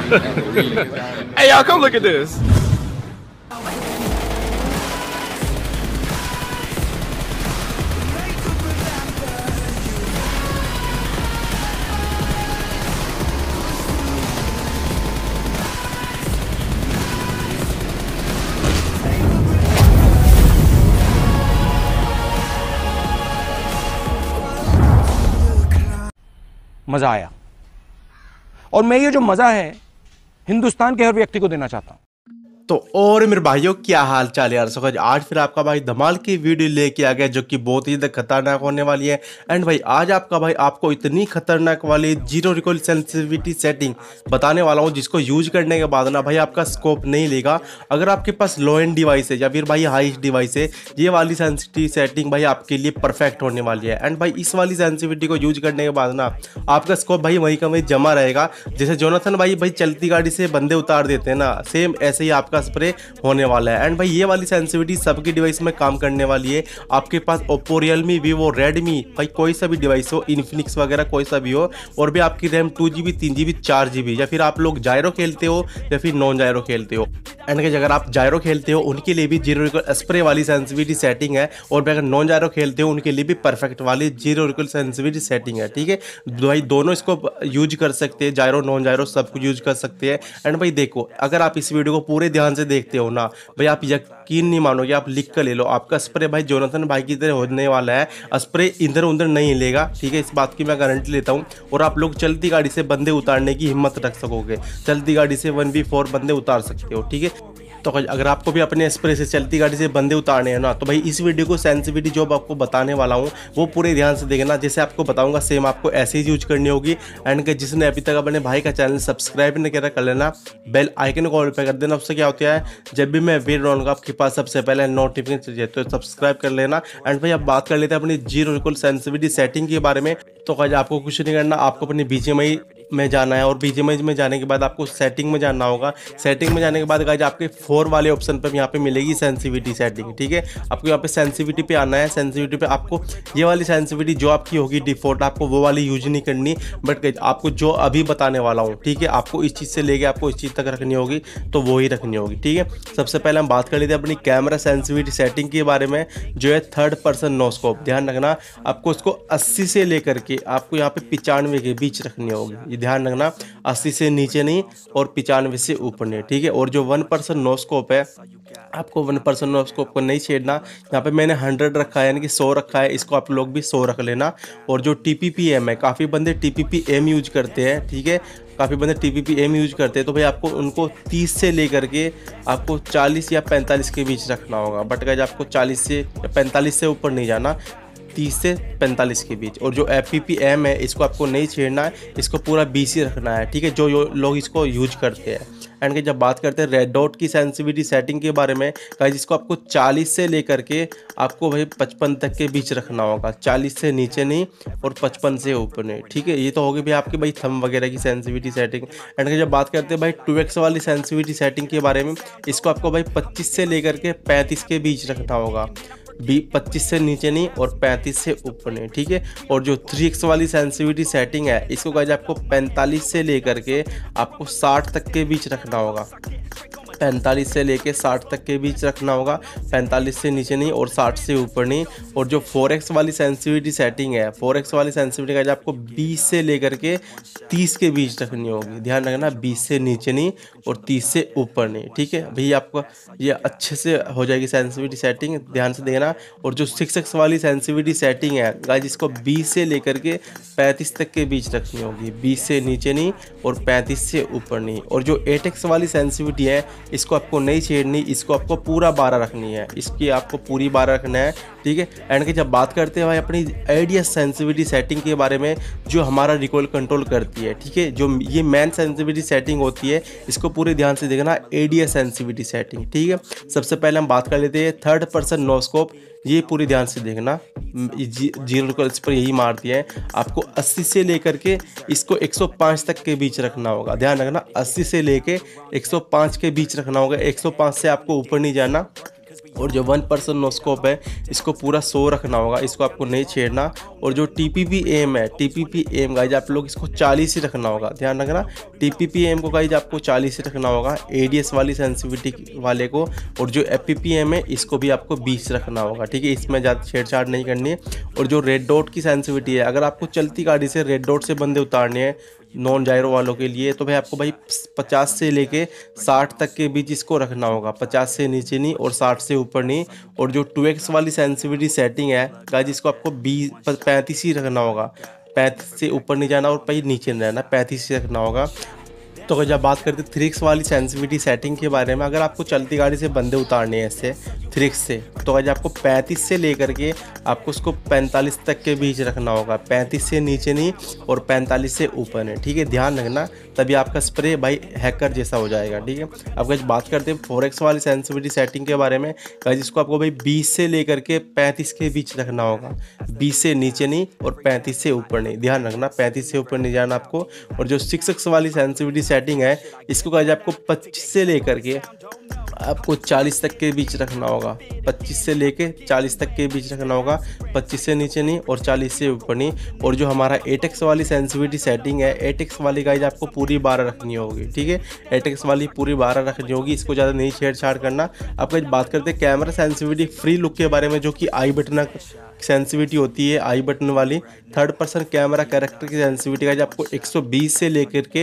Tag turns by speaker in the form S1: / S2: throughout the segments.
S1: Hey y'all, come look at this.
S2: मज़ा आया, और मैं ये जो मज़ा है हिंदुस्तान के हर व्यक्ति को देना चाहता हूँ।
S3: तो और मेरे भाइयों क्या हाल चाल यार। सो आज फिर आपका भाई धमाल की वीडियो लेके आ गया जो कि बहुत ही ज़्यादा खतरनाक होने वाली है। एंड भाई आज आपका भाई आपको इतनी खतरनाक वाली जीरो रिकॉइल सेंसिटिविटी सेटिंग बताने वाला हूँ जिसको यूज करने के बाद ना भाई आपका स्कोप नहीं लेगा। अगर आपके पास लो एंड डिवाइस है या फिर भाई हाई डिवाइस है, ये वाली सेंसिटिविटी सेटिंग भाई आपके लिए परफेक्ट होने वाली है। एंड भाई इस वाली सेंसिटिविटी को यूज करने के बाद ना आपका स्कोप भाई वहीं का वहीं जमा रहेगा। जैसे जोनाथन भाई चलती गाड़ी से बंदे उतार देते हैं ना, सेम ऐसे ही आपका स्प्रे होने वाला है। एंड भाई ये वाली सेंसिटिविटी सबकी डिवाइस में काम करने वाली है। आपके पास ओप्पो, रियलमी, वीवो, रेडमी, भाई कोई सा भी डिवाइस हो, इन्फिनिक्स वगैरह कोई सा भी हो, और भी आपकी रैम 2GB, 3GB, 4GB, या फिर आप लोग जायरो खेलते हो या फिर नॉन जायरो खेलते हो। एंड अगर आप जायरो खेलते हो उनके लिए भी जीरो रिकॉइल स्प्रे वाली सेंसिटिविटी सेटिंग है, और अगर नॉन जायरो खेलते हो उनके लिए भी परफेक्ट वाली जीरो रिकॉइल सेंसिटिविटी सेटिंग है। ठीक है भाई, दोनों इसको यूज कर सकते हैं, जायरो नॉन जायरो सब कुछ यूज कर सकते हैं। एंड भाई देखो, अगर आप इस वीडियो को पूरे ध्यान से देखते हो ना भाई, आप यकीन नहीं मानोगे, आप लिख कर ले लो, आपका स्प्रे भाई जोनाथन भाई की तरह होने वाला है। स्प्रे इधर उधर नहीं हिलेगा, ठीक है, इस बात की मैं गारंटी लेता हूँ। और आप लोग चलती गाड़ी से बंदे उतारने की हिम्मत रख सकोगे, चलती गाड़ी से 1v4 बंदे उतार सकते हो। ठीक है, तो अगर आपको भी अपने स्प्रे से चलती गाड़ी से बंदे उतारने हैं ना, तो भाई इस वीडियो को सेंसिटिविटी जो आपको बताने वाला हूँ वो पूरे ध्यान से देखना। जैसे आपको बताऊंगा सेम आपको ऐसे ही यूज करनी होगी। एंड जिसने अभी तक अपने भाई का चैनल सब्सक्राइब नहीं किया कर लेना, बेल आइकन को ऑल पे कर देना। उससे क्या होता है, जब भी मैं वीडियो डालूंगा आपके पास सबसे पहले नोटिफिकेशन चाहिए, तो सब्सक्राइब कर लेना। एंड भाई अब बात कर लेते हैं अपनी जीरो रिकॉइल सेंसिटिविटी सेटिंग के बारे में। तो आज आपको कुछ नहीं करना, आपको अपनी बीजीएमआई में जाना है, और बीजीएमआई में जाने के बाद आपको सेटिंग में जाना होगा। सेटिंग में जाने के बाद गाइस आपके 4 वाले ऑप्शन पर यहाँ पे मिलेगी सेंसिटिविटी सेटिंग। ठीक है, आपको यहाँ पे सेंसिटिविटी पे आना है। सेंसिटिविटी पे आपको ये वाली सेंसिटिविटी जो आपकी होगी डिफॉल्ट, आपको वो वाली यूज नहीं करनी, बट गाइस आपको जो अभी बताने वाला हूँ, ठीक है, आपको इस चीज़ से लेके आपको इस चीज़ तक रखनी होगी, तो वो ही रखनी होगी। ठीक है, सबसे पहले हम बात कर लेते हैं अपनी कैमरा सेंसिटिविटी सेटिंग के बारे में, जो है थर्ड पर्सन नो स्कोप। ध्यान रखना, आपको उसको 80 से लेकर के आपको यहाँ पे 95 के बीच रखनी होगी। ये ध्यान रखना, 80 से नीचे नहीं और 95 से ऊपर नहीं। ठीक है, और जो 1% नो स्कोप है, आपको 1% नो स्कोप को नहीं छेड़ना। यहाँ पे मैंने 100 रखा है, यानी कि 100 रखा है, इसको आप लोग भी 100 रख लेना। और जो TPPM है, काफ़ी बंदे TPPM यूज करते हैं। ठीक है, काफ़ी बंदे TPPM यूज करते हैं, तो भाई आपको उनको 30 से लेकर के आपको 40 या 45 के बीच रखना होगा। बट गाइस आपको 40 से या 45 से ऊपर नहीं जाना, 30 से 45 के बीच। और जो FPPM है इसको आपको नहीं छेड़ना है, इसको पूरा BC रखना है। ठीक है, जो लोग इसको यूज करते हैं। एंड जब बात करते हैं रेड डॉट की सेंसिटिविटी सेटिंग के बारे में गाइस, इसको आपको 40 से लेकर के आपको भाई 55 तक के बीच रखना होगा, 40 से नीचे नहीं और 55 से ऊपर नहीं। ठीक है, ये तो होगी भाई आपके भाई थंब वगैरह की सेंसिटिविटी सेटिंग। एंड जब बात करते हैं भाई 2x वाली सेंसिटिविटी सेटिंग के बारे में, इसको आपको भाई 25 से लेकर के 35 के बीच रखना होगा, 25 से नीचे नहीं और 35 से ऊपर नहीं। ठीक है, और जो 3x वाली सेंसिटिविटी सेटिंग है, इसको गाइस आपको 45 से लेकर के आपको 60 तक के बीच रखना होगा, 45 से लेके 60 तक के बीच रखना होगा, 45 से नीचे नहीं और 60 से ऊपर नहीं। और जो 4x वाली सेंसिटिविटी सेटिंग है, 4x वाली सेंसिटिविटी का आपको 20 से लेकर के 30 के बीच रखनी होगी। ध्यान रखना, 20 से नीचे नहीं और 30 से ऊपर नहीं। ठीक है भैया, आपको ये अच्छे से हो जाएगी सेंसिटिविटी सेटिंग, ध्यान से देखना। और जो 6x वाली सेंसिटिविटी सेटिंग है गाइस, इसको 20 से लेकर के 35 तक के बीच रखनी होगी, 20 से नीचे नहीं और 35 से ऊपर नहीं। और जो 8x वाली सेंसिटिविटी है, इसको आपको नहीं छेड़नी, इसको आपको पूरा 12 रखनी है, इसकी आपको पूरी 12 रखना है। ठीक है, एंड की जब बात करते हैं भाई अपनी ADS सेंसिटिविटी सेटिंग के बारे में, जो हमारा रिकॉइल कंट्रोल करती है। ठीक है, जो ये मेन सेंसिटिविटी सेटिंग होती है, इसको पूरे ध्यान से देखना, ADS सेंसिटिविटी सेटिंग। ठीक है, सबसे पहले हम बात कर लेते हैं थर्ड पर्सन नो स्कोप। ये पूरी ध्यान से देखना, जीरो रिकॉइल पर यही मारती है। आपको 80 से लेकर के इसको 105 तक के बीच रखना होगा। ध्यान रखना, 80 से लेके 105 के बीच रखना होगा, 105 से आपको ऊपर नहीं जाना। और जो 1% नोस्कोप है इसको पूरा 100 रखना होगा, इसको आपको नहीं छेड़ना। और जो TPP एम है, TPP एम गाइज आप लोग इसको 40 ही रखना होगा, ध्यान रखना। TPP एम को गाइज आपको 40 ही रखना होगा ADS वाली सेंसिटिविटी वाले को। और जो FPP एम है इसको भी आपको 20 रखना होगा, ठीक है, इसमें ज़्यादा छेड़छाड़ नहीं करनी है। और जो रेड डॉट की सेंसिटिविटी है, अगर आपको चलती गाड़ी से रेड डॉट से बंदे उतारने हैं नॉन जायरो वालों के लिए, तो भाई आपको भाई 50 से लेके 60 तक के बीच इसको रखना होगा, 50 से नीचे नहीं और 60 से ऊपर नहीं। और जो 2x वाली सेंसिटिविटी सेटिंग है गाइस इसको आपको 35 ही रखना होगा, 35 से ऊपर नहीं जाना और भाई नीचे नहीं रहना, 35 ही रखना होगा। तो अगर जब बात करते हैं 3x वाली सेंसिटिविटी सेटिंग के बारे में, अगर आपको चलती गाड़ी से बंदे उतारने हैं इससे 3x से, तो अगर आपको 35 से लेकर के आपको उसको 45 तक के बीच रखना होगा, 35 से नीचे नहीं और 45 से ऊपर नहीं, ठीक है, ध्यान रखना, तभी आपका स्प्रे भाई हैकर जैसा हो जाएगा, ठीक है। अब गाइस बात करते हैं 4x वाली सेंसिटिविटी सेटिंग के बारे में, गाइस इसको आपको भाई 20 से लेकर के 35 के बीच रखना होगा, 20 से नीचे नहीं और 35 से ऊपर नहीं, ध्यान रखना, 35 से ऊपर नहीं जाना आपको। और जो 6x वाली सेंसिटिविटी सेटिंग है इसको गाइस आपको 25 से लेकर के आपको 40 तक के बीच रखना होगा, 25 से लेके 40 तक के बीच रखना होगा, 25 से नीचे नहीं और 40 से ऊपर नहीं। और जो हमारा 8x वाली सेंसिटिविटी सेटिंग है, 8x वाली गाइज आपको पूरी 12 रखनी होगी, ठीक है, 8x वाली पूरी 12 रखनी होगी, इसको ज़्यादा नहीं छेड़छाड़ करना। अब गाइज बात करते हैं कैमरा सेंसिटिविटी फ्री लुक के बारे में, जो कि आई बटन सेंसिटिविटी होती है, आई बटन वाली 3rd पर्सन कैमरा कैरेक्टर की सेंसिटिविटी गाइज आपको 120 से लेकर के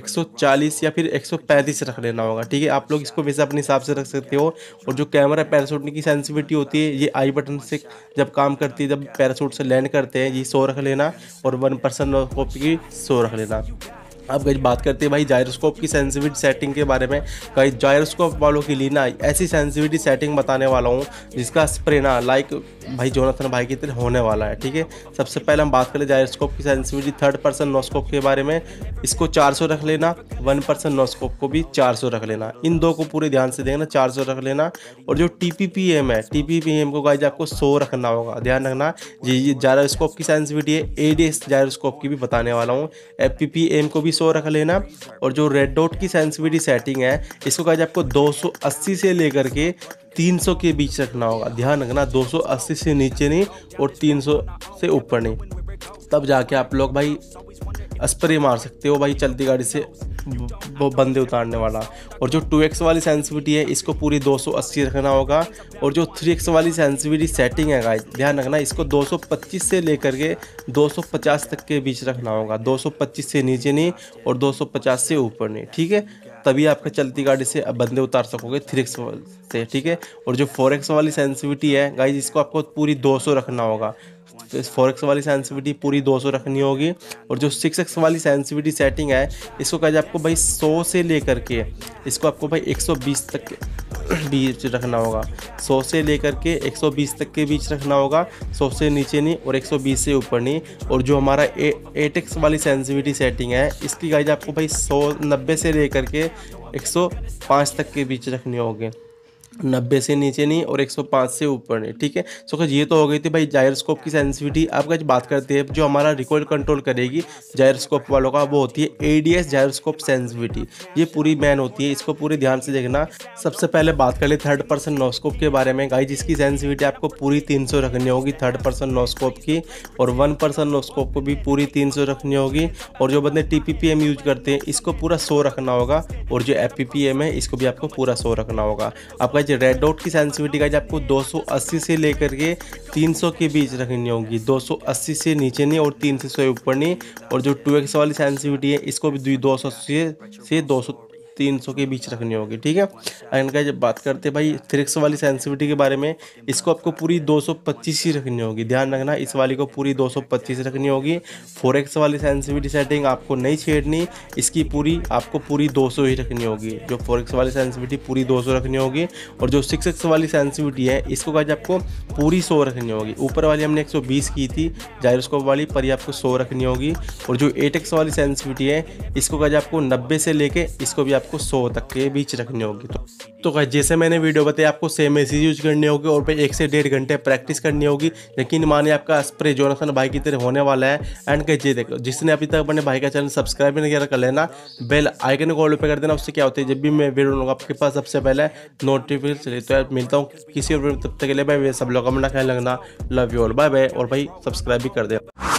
S3: 140 या फिर 135 रख लेना होगा, ठीक है, आप लोग इसको वैसे अपने हिसाब से रख सकते हो। और जो कैमरा पैराशूट की सेंसिटिविटी होती है, ये आई बटन से जब काम करती है, जब पैराशूट से लैंड करते हैं, ये 100 रख लेना और 1% कॉपी की 100 रख लेना। अब गाइस बात करते हैं भाई जायरोस्कोप की सेंसिटिविटी सेटिंग के बारे में। गाइस जायरोस्कोप वालों के लिए ना ऐसी सेंसिटिविटी सेटिंग बताने वाला हूँ जिसका स्प्रे ना लाइक भाई जोनाथन भाई की तरह होने वाला है, ठीक है। सबसे पहले हम बात करें जायरोस्कोप की सेंसिटिविटी 3rd पर्सन नोस्कोप के बारे में, इसको 400 रख लेना, 1% नोस्कोप को भी 400 रख लेना, इन दो को पूरे ध्यान से देखना, 400 रख लेना। और जो TPPM है, TPPM को गाइस आपको 100 रखना होगा, ध्यान रखना, ये जायरोस्कोप की सेंसिटिविटी है। ADS जायरोस्कोप की भी बताने वाला हूँ, FPPM को भी 100 रख लेना। और जो रेड डॉट की सेंसिटिविटी सेटिंग है, इसको गाइस आपको 280 से लेकर के 300 के बीच रखना होगा, ध्यान रखना, 280 से नीचे नहीं और 300 से ऊपर नहीं, तब जाके आप लोग भाई स्प्रे मार सकते हो भाई चलती गाड़ी से वो बंदे उतारने वाला। और जो 2x वाली सेंसिटिविटी है इसको पूरी 280 रखना होगा। और जो 3x वाली सेंसिटिविटी सेटिंग है गाइस, ध्यान रखना, इसको 225 से लेकर के 250 तक के बीच रखना होगा, 225 से नीचे नहीं और 250 से ऊपर नहीं, ठीक है, तभी आपका चलती गाड़ी से अब बंदे उतार सकोगे 3x से, ठीक है। और जो 4x वाली सेंसिटिविटी है गाइस, इसको आपको पूरी 200 रखना होगा, 4x वाली सेंसिटिविटी पूरी 200 रखनी होगी। और जो 6x वाली सेंसिटिविटी सेटिंग है, इसको कहा जाए आपको भाई 100 से लेकर के इसको आपको भाई 120 तक बीच रखना होगा, 100 से लेकर के 120 तक के बीच रखना होगा, 100 से नीचे नहीं और 120 से ऊपर नहीं। और जो हमारा 8x वाली सेंसिटिविटी सेटिंग है, इसकी गाइज आपको भाई 190 से लेकर के 105 तक के बीच रखनी होगी, 90 से नीचे नहीं और 105 से ऊपर नहीं, ठीक है। सो गाइस ये तो हो गई थी भाई जायरोस्कोप की सेंसिटिविटी। अब गाइस बात करते हैं जो हमारा रिकॉइल कंट्रोल करेगी जायरोस्कोप वालों का, वो होती है ADS जायरोस्कोप सेंसिटिविटी, ये पूरी मैन होती है, इसको पूरी ध्यान से देखना। सबसे पहले बात कर ले 3rd पर्सन नोस्कोप के बारे में गाइस, जिसकी सेंसिटिविटी आपको पूरी 300 रखनी होगी 3rd पर्सन नोस्कोप की, और 1% नोस्कोप को भी पूरी 300 रखनी होगी। और जो बंदे TPPM यूज करते हैं इसको पूरा 100 रखना होगा, और जो FPPM है इसको भी आपको पूरा 100 रखना होगा। आपका रेड डॉट की सेंसिटिविटी गाइस आपको 280 से लेकर के 300 के बीच रखनी होगी, 280 से नीचे नहीं और 300 से ऊपर नहीं। और जो 2x वाली सेंसिटिविटी है इसको भी 280 से 300 के बीच रखनी होगी, ठीक है। एंड गाइस जब बात करते हैं भाई 3x वाली सेंसिटिविटी के बारे में, इसको आपको पूरी 225 ही रखनी होगी, ध्यान रखना, इस वाली को पूरी 225 रखनी होगी। 4x वाली सेंसिटिविटी सेटिंग आपको नहीं छेड़नी, इसकी पूरी आपको पूरी 200 ही रखनी होगी, जो 4x वाली सेंसिटिविटी पूरी 200 रखनी होगी। और जो 6x वाली सेंसिटिविटी है इसको गाइस आपको पूरी 100 रखनी होगी, ऊपर वाली हमने 120 की थी जायरोस्कोप वाली, पर ये आपको 100 रखनी होगी। और जो 8x वाली सेंसिटिविटी है इसको गाइस आपको 90 से लेके इसको भी आपको आपको 100 तक के बीच रखनी होगी। तो गाइस जैसे मैंने वीडियो बताई आपको सेम ऐसी यूज करनी होगी और भाई 1 से 1.5 घंटे प्रैक्टिस करनी होगी। यकीन मानिए आपका स्प्रे जोनाथन भाई की तरह होने वाला है। एंड गाइस ये देखो, जिसने अभी तक अपने भाई का चैनल सब्सक्राइब नहीं किया कर लेना, बेल आइकन को ऑल पे कर देना। उससे क्या होता है जब भी मैं वीडियो लूँगा आपके पास सबसे पहले नोटिफिकेशन चले। तो यार मिलता हूँ किसी और वीडियो में, तब तक के लिए भाई सब लोग अपना ख्याल रखना। Love you all, bye bye. और भाई सब्सक्राइब भी कर देना।